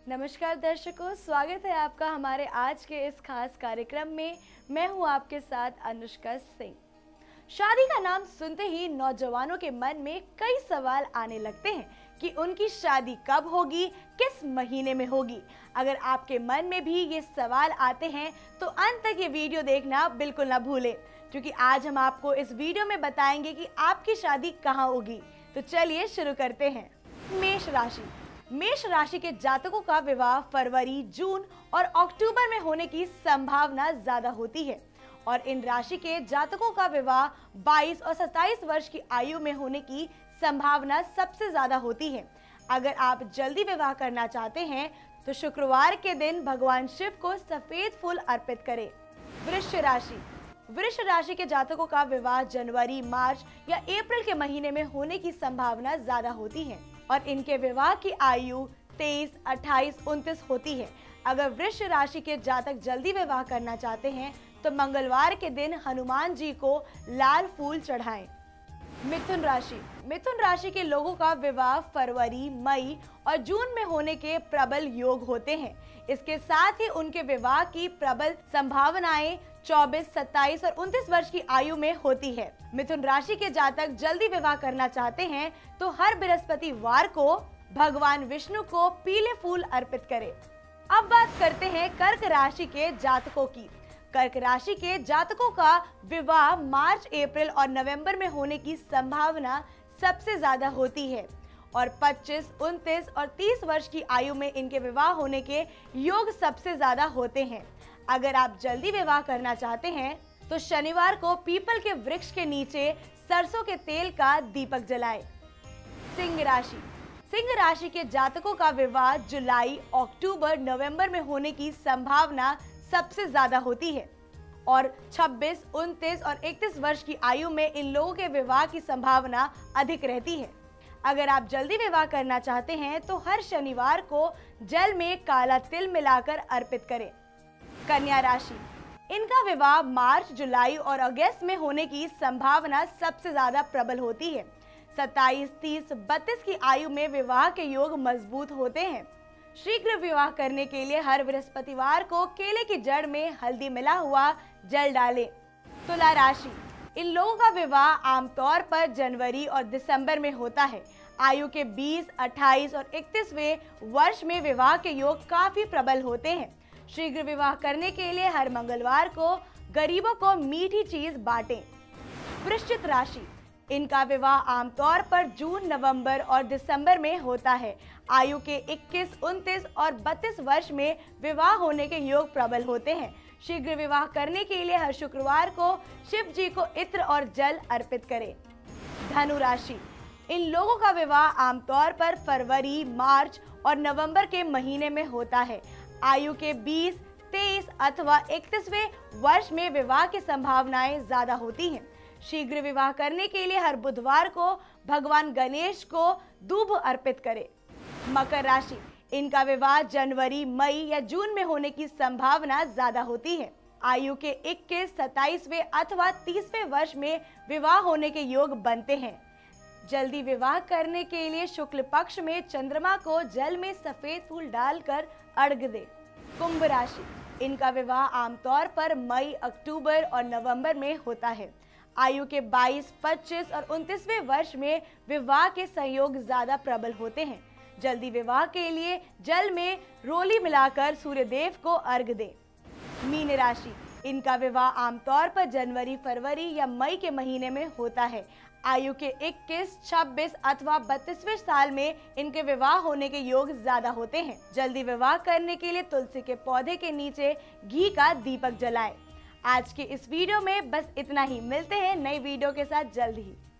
नमस्कार दर्शकों, स्वागत है आपका हमारे आज के इस खास कार्यक्रम में। मैं हूं आपके साथ अनुष्का सिंह। शादी का नाम सुनते ही नौजवानों के मन में कई सवाल आने लगते हैं कि उनकी शादी कब होगी, किस महीने में होगी। अगर आपके मन में भी ये सवाल आते हैं तो अंत तक ये वीडियो देखना बिल्कुल ना भूलें, क्योंकि आज हम आपको इस वीडियो में बताएंगे कि आपकी शादी कहाँ होगी। तो चलिए शुरू करते हैं। मेष राशि। मेष राशि के जातकों का विवाह फरवरी, जून और अक्टूबर में होने की संभावना ज्यादा होती है और इन राशि के जातकों का विवाह 22 और 27 वर्ष की आयु में होने की संभावना सबसे ज्यादा होती है। अगर आप जल्दी विवाह करना चाहते हैं तो शुक्रवार के दिन भगवान शिव को सफेद फूल अर्पित करें। वृष राशि। वृष राशि के जातकों का विवाह जनवरी, मार्च या अप्रैल के महीने में होने की संभावना ज्यादा होती है और इनके विवाह की आयु 23, 28, 29 होती है। अगर वृष राशि के जातक जल्दी विवाह करना चाहते हैं तो मंगलवार के दिन हनुमान जी को लाल फूल चढ़ाएं। मिथुन राशि। मिथुन राशि के लोगों का विवाह फरवरी, मई और जून में होने के प्रबल योग होते हैं। इसके साथ ही उनके विवाह की प्रबल संभावनाएं 24, 27 और 29 वर्ष की आयु में होती है। मिथुन राशि के जातक जल्दी विवाह करना चाहते हैं तो हर बृहस्पतिवार को भगवान विष्णु को पीले फूल अर्पित करें। अब बात करते हैं कर्क राशि के जातकों की। कर्क राशि के जातकों का विवाह मार्च, अप्रैल और नवंबर में होने की संभावना सबसे ज्यादा होती है और 25, 29 और 30 वर्ष की आयु में इनके विवाह होने के योग सबसे ज्यादा होते हैं। अगर आप जल्दी विवाह करना चाहते हैं तो शनिवार को पीपल के वृक्ष के नीचे सरसों के तेल का दीपक जलाएं। सिंह राशि। सिंह राशि के जातकों का विवाह जुलाई, अक्टूबर, नवंबर में होने की संभावना सबसे ज्यादा होती है और 26, 29 और 31 वर्ष की आयु में इन लोगों के विवाह की संभावना अधिक रहती है। अगर आप जल्दी विवाह करना चाहते हैं तो हर शनिवार को जल में काला तिल मिलाकर अर्पित करें। कन्या राशि। इनका विवाह मार्च, जुलाई और अगस्त में होने की संभावना सबसे ज्यादा प्रबल होती है। 27, 30, 32 की आयु में विवाह के योग मजबूत होते हैं। शीघ्र विवाह करने के लिए हर बृहस्पतिवार को केले की जड़ में हल्दी मिला हुआ जल डालें। तुला राशि। इन लोगों का विवाह आमतौर पर जनवरी और दिसंबर में होता है। आयु के 20, 28 और 31वें वर्ष में विवाह के योग काफी प्रबल होते हैं। शीघ्र विवाह करने के लिए हर मंगलवार को गरीबों को मीठी चीज बांटें। वृश्चिक राशि। इनका विवाह आमतौर पर जून, नवंबर और दिसंबर में होता है। आयु के 21, 29 और 32 वर्ष में विवाह होने के योग प्रबल होते हैं। शीघ्र विवाह करने के लिए हर शुक्रवार को शिव जी को इत्र और जल अर्पित करें। धनु राशि। इन लोगों का विवाह आमतौर पर फरवरी, मार्च और नवंबर के महीने में होता है। आयु के 20, 23 अथवा 31वें वर्ष में विवाह की संभावनाएं ज्यादा होती हैं। शीघ्र विवाह करने के लिए हर बुधवार को भगवान गणेश को दूब अर्पित करें। मकर राशि। इनका विवाह जनवरी, मई या जून में होने की संभावना ज्यादा होती है। आयु के 21, 27वें अथवा 30वें वर्ष में विवाह होने के योग बनते हैं। जल्दी विवाह करने के लिए शुक्ल पक्ष में चंद्रमा को जल में सफेद फूल डालकर अर्घ्य दें। कुंभ राशि। इनका विवाह आमतौर पर मई, अक्टूबर और नवंबर में होता है। आयु के 22, 25 और 29वें वर्ष में विवाह के संयोग ज्यादा प्रबल होते हैं। जल्दी विवाह के लिए जल में रोली मिलाकर सूर्य देव को अर्घ्य दें। मीन राशि। इनका विवाह आमतौर पर जनवरी, फरवरी या मई के महीने में होता है। आयु के 21, 26 अथवा 32वें साल में इनके विवाह होने के योग ज्यादा होते हैं। जल्दी विवाह करने के लिए तुलसी के पौधे के नीचे घी का दीपक जलाएं। आज के इस वीडियो में बस इतना ही। मिलते हैं नई वीडियो के साथ जल्द ही।